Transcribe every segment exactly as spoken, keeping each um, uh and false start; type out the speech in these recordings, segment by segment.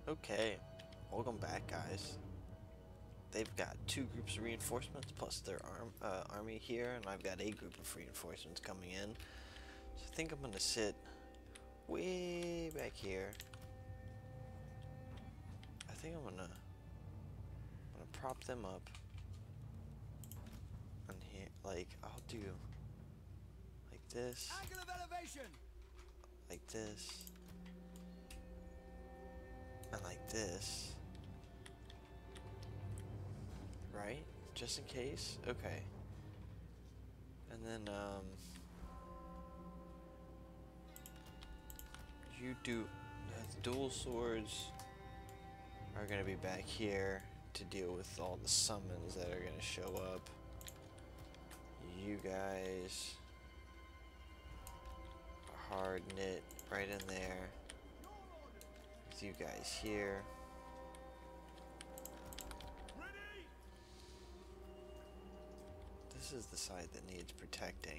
Okay, welcome back, guys. They've got two groups of reinforcements plus their arm, uh, army here, and I've got a group of reinforcements coming in. So I think I'm gonna sit way back here. I think I'm gonna, I'm gonna prop them up. And here, like, I'll do like this, Angle of elevation. like this, and like this. Right? Just in case? Okay. And then, um... you do... The dual swords are gonna be back here to deal with all the summons that are gonna show up. You guys are hard knit right in there. With you guys here. This is the side that needs protecting.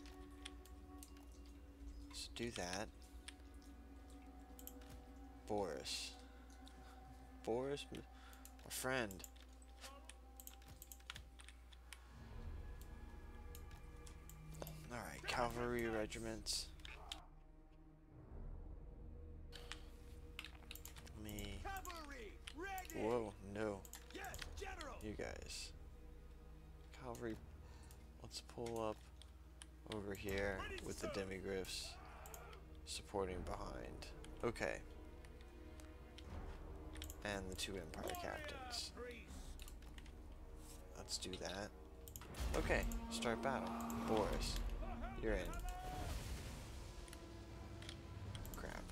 So do that. Boris. Boris, a friend. Alright, cavalry regiments. Me. Cavalry, ready. Whoa, no. Yes, General. You guys. Cavalry. Let's pull up over here with the demigriffs supporting behind. Okay. And the two Empire captains. Let's do that. Okay, start battle. Boris, you're in. Crap.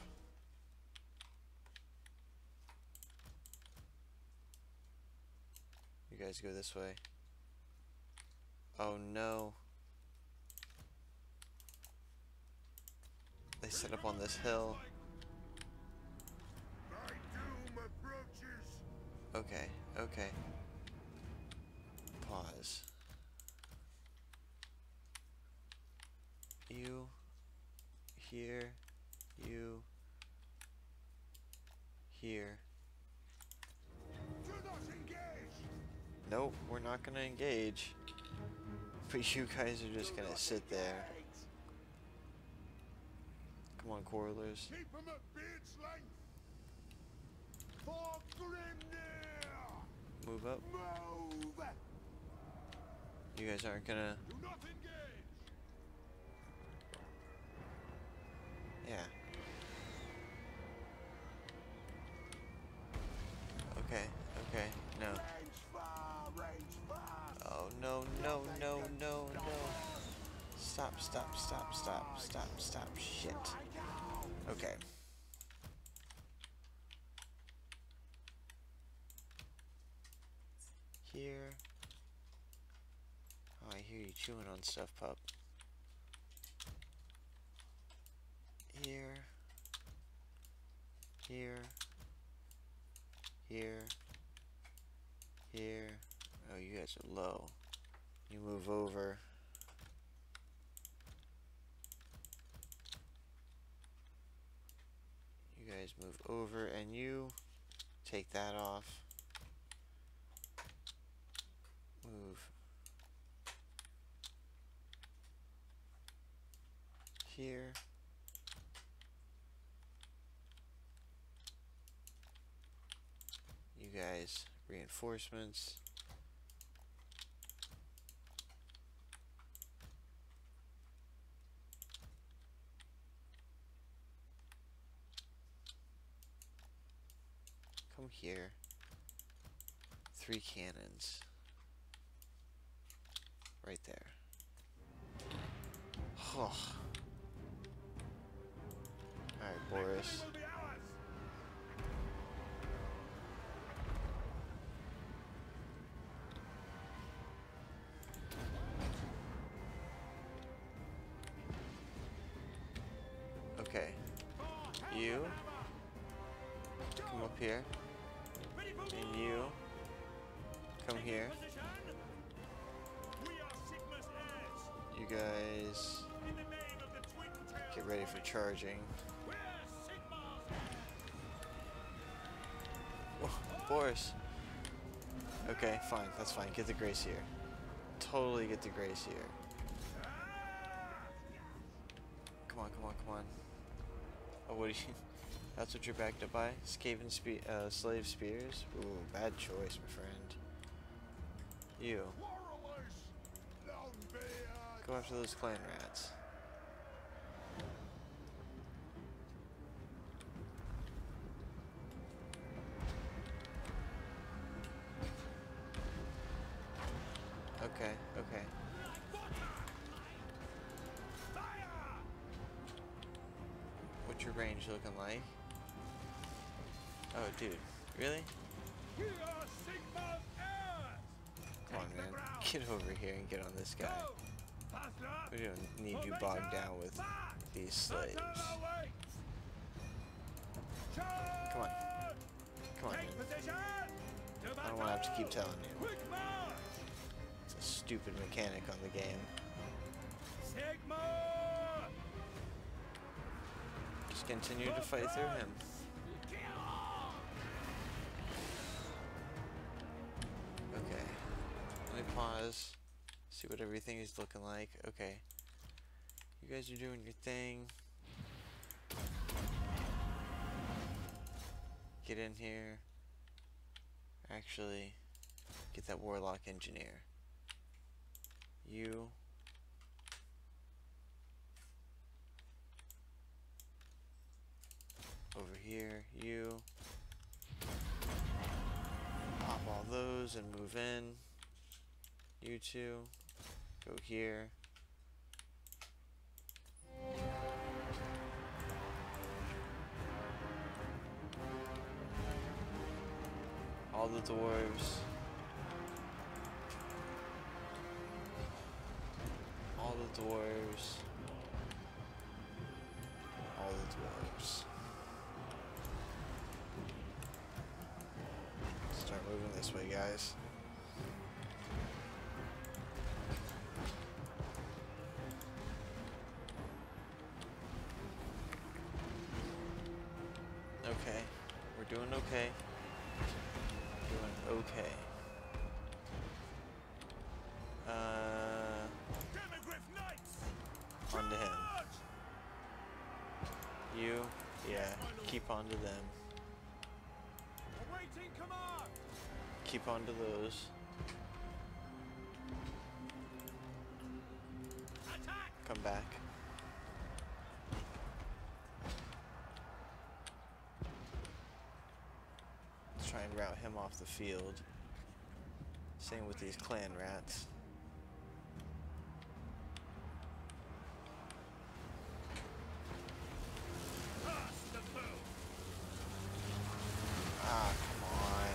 You guys go this way. Oh no. They set up on this hill. Okay, okay. Pause. You, here, you, here. Do not engage. Nope, we're not gonna engage. But you guys are just gonna sit there. Come on, Quarrelers. Keep him at beard's length. For Grimnir. Move up. Move. You guys aren't gonna... Do not engage. Yeah. Okay, okay, no. Range far, range far. Oh, no, no, no, no, no. Stop, stop, stop, stop, stop, stop, shit. Okay. Here. Oh, I hear you chewing on stuff, pup. Here. Here. Here. Here. Oh, you guys are low. You move over. You guys move over, and you take that off. Move here. You guys, reinforcements. Come here. Three cannons. Right there. Oh. Alright, Boris. Will be ours. Okay. You come up here. And you come here. You guys get ready for charging. Boris. Okay, fine. That's fine. Get the Grace here. Totally get the Grace here. Come on, come on, come on. Oh, what do you... That's what you're backed up by? Skaven spe uh, Slave Spears? Ooh, bad choice, my friend. You. Go after those clan rats. Okay, okay. What's your range looking like? Oh, dude. Really? Come on, man. Get over here and get on this guy. We don't need you bogged down with these slaves. Come on. Come on, man. I don't want to have to keep telling you. It's a stupid mechanic on the game. Just continue to fight through him. Okay. Let me pause. See what everything is looking like. Okay. You guys are doing your thing. Get in here. Actually, get that Warlock Engineer. You. Over here. You. Pop all those and move in. You two. Go here. All the dwarves. All the dwarves. All the dwarves. Start moving this way, guys. Okay, we're doing okay. Doing okay. Uh, onto him. You, yeah, keep on to them. Keep on to those. Come back. Let's try and route him off the field. Same with these clan rats. Ah, come on.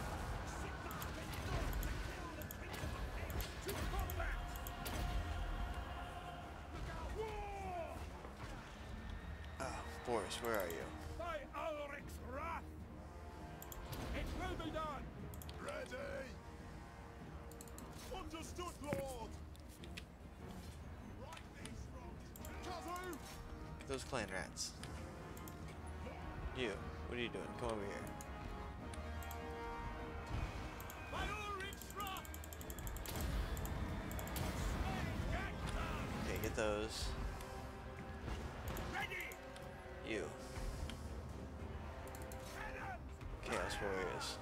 Oh, Boris, where are you? By Ulrich's wrath, it will be done. Ready. Understood, Lord. Right these wrongs. Kazu! Get those clan rats. You, what are you doing? Come over here. By Ulrich's wrath. Okay, get those. Ready. You. Chaos Warriors.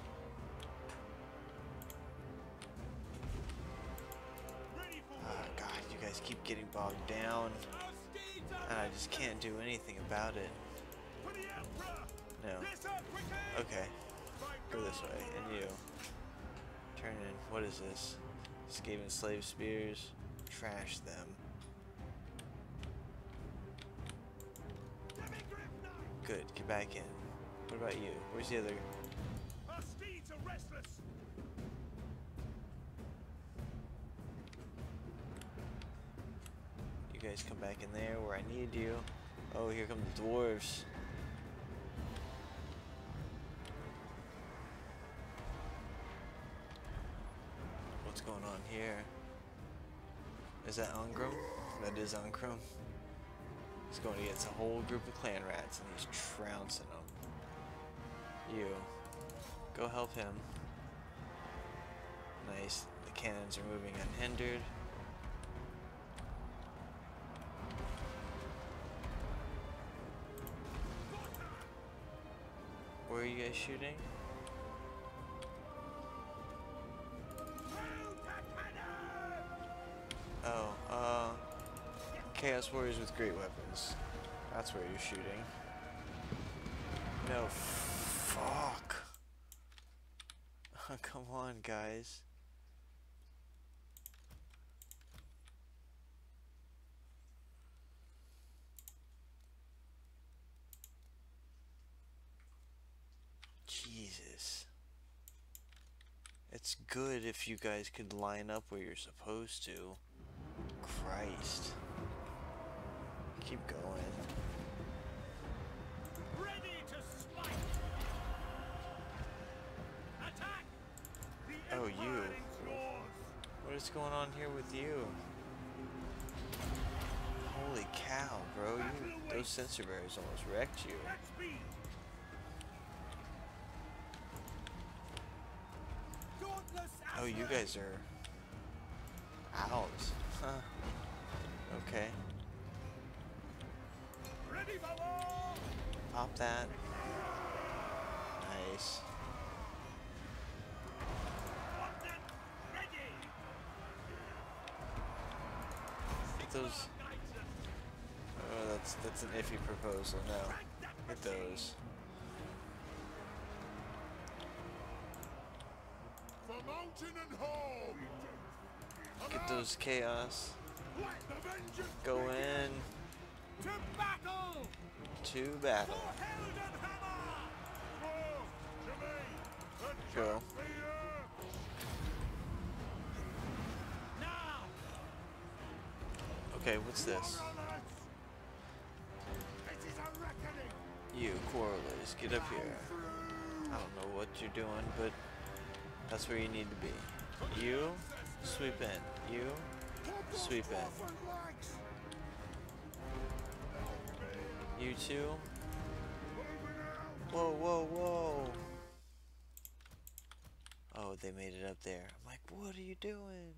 Ready for Ah, God, you guys keep getting bogged down, our steeds and I just can't do anything about it. for the Emperor. No. This up, quickly. Okay, By go this way, and you. Turn in. What is this? Skaven Slave Spears. Trash them. Good, get back in. What about you? Where's the other? Our steeds are restless. You guys come back in there where I need you. Oh, here come the dwarves. What's going on here? Is that Ungrim? That is Ungrim. He's going against a whole group of clan rats and he's trouncing them. You. Go help him. Nice. The cannons are moving unhindered. Where are you guys shooting? Oh, uh... Chaos Warriors with great weapons. That's where you're shooting. No, fuck. Come on, guys. Jesus. It's good if you guys could line up where you're supposed to. Christ. Keep going. Ready to smite. Attack. The Oh, Empire you. is yours. What is going on here with you? Holy cow, bro. You, those sensor bears almost wrecked you. At speed. Dauntless Oh, you Aslan. guys are out. Huh. Okay. Ready for war. Pop that. Nice. London, ready. Get those. Oh, that's that's an iffy proposal. No. Get those. For mountain and home. Get those chaos. Let the vengeance Go begin. in To battle. to battle. For Heldenhammer. Sword to me. And Go. just the earth. Now. Okay, what's this? Warriors. It is a reckoning. You, Quarrelers, get up here. I don't know what you're doing, but that's where you need to be. You, sweep in. You, sweep in. You two. Whoa, whoa, whoa. Oh, they made it up there. I'm like, what are you doing?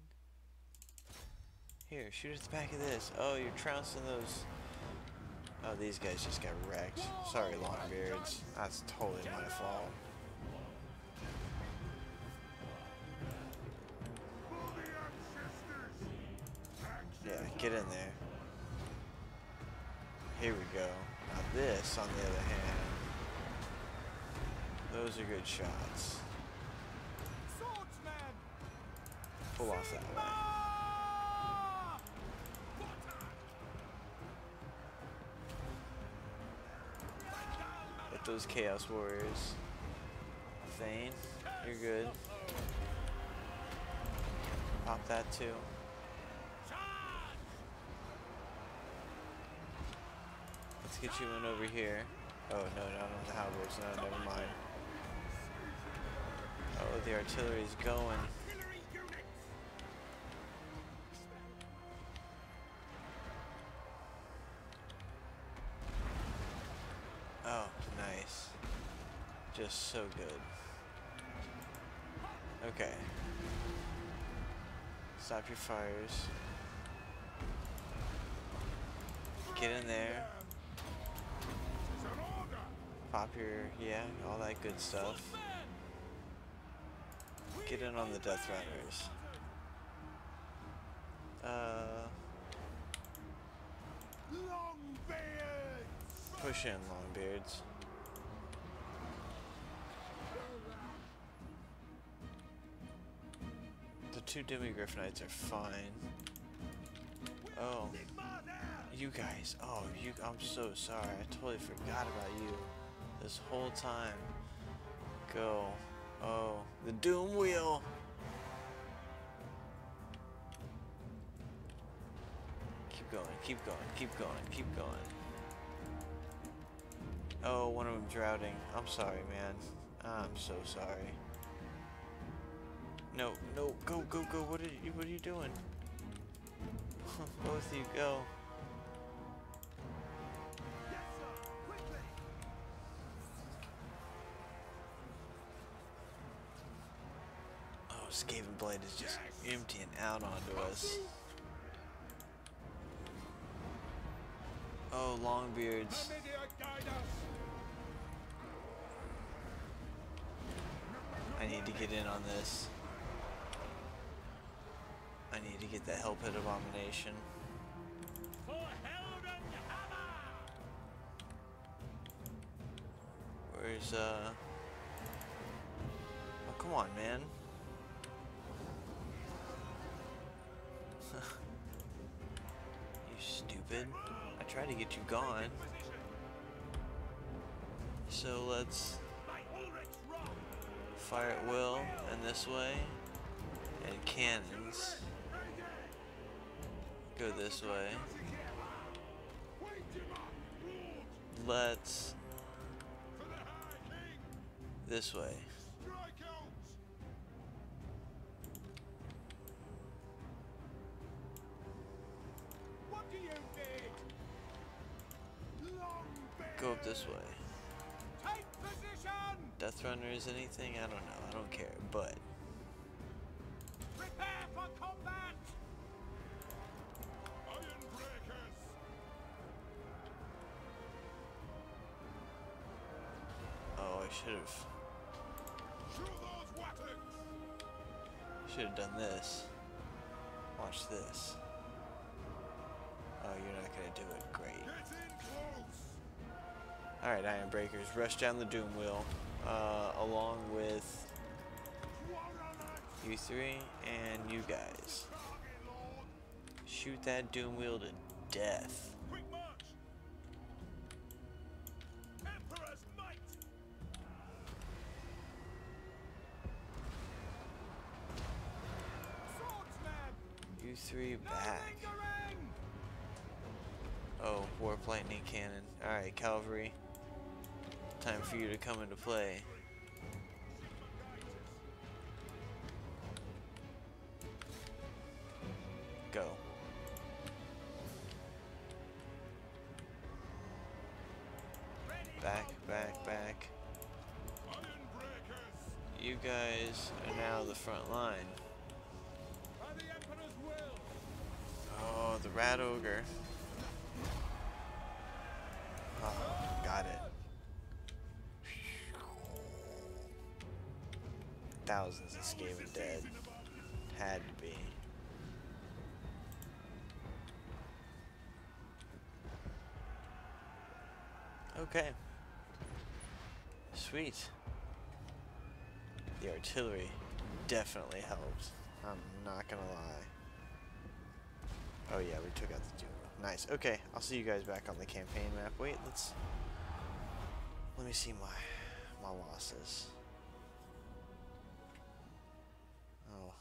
Here, shoot at the back of this. Oh, you're trouncing those. Oh, these guys just got wrecked. Sorry, Longbeards. That's totally my fault. Yeah, get in there. Here we go. Now this, on the other hand, those are good shots. Swordsman. Pull off that way. Let those Chaos Warriors. Thane, you're good. Pop that too. Let's get you in over here. Oh no, not on the halberds. No, never mind. Oh, the artillery's going. Artillery units. Oh, nice. Just so good. Okay. Stop your fires. Get in there. It's an order. Pop your, yeah, all that good stuff. Get in on the Death Runners. Uh, Longbeards. push in, Longbeards. The two Demigryph Knights are fine. Oh, you guys. Oh, you. I'm so sorry. I totally forgot about you this whole time. Go. Oh, the Doom Wheel. Keep going. Keep going. Keep going. Keep going. Oh, one of them drowning. I'm sorry, man. I'm so sorry. No, no, go, go, go. What are you? What are you doing? Both of you go. Yes, sir. Quickly. Skaven Blade is just emptying out onto us. Oh, Longbeards. I need to get in on this. I need to get the Hellpit Abomination. Where's, uh... oh, come on, man. You stupid. I tried to get you gone. So let's fire at will, and this way. And cannons. Go this way. Let's... this way. Go up this way. Death Runner is anything? I don't know. I don't care. But Prepare for combat. Iron breakers. oh, I should have. Shoot those wattles. Should have done this. Watch this. Oh, you're not gonna do it. Great. Get in close. Alright, Iron Breakers, rush down the Doom Wheel, uh, along with you three and you guys. Shoot that Doom Wheel to death. Quick march. Emperor's might. Swordsman. You three No back. lingering. Oh, Warp Lightning Cannon. Alright, Cavalry. Time for you to come into play. Go. Back, back, back. Iron breakers. You guys are now the front line. By the Emperor's will. Oh, the Rat Ogre. Oh, got it. Thousands of Skaven dead. Had to be. Okay. Sweet. The artillery definitely helped. I'm not gonna lie. Oh yeah, we took out the duo. Nice. Okay, I'll see you guys back on the campaign map. Wait, let's... let me see my my losses. Oh.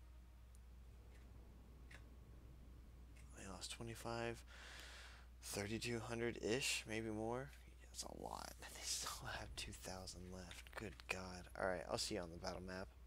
I lost twenty-five, thirty-two hundred-ish, maybe more. That's a lot. They still have two thousand left. Good God. Alright, I'll see you on the battle map.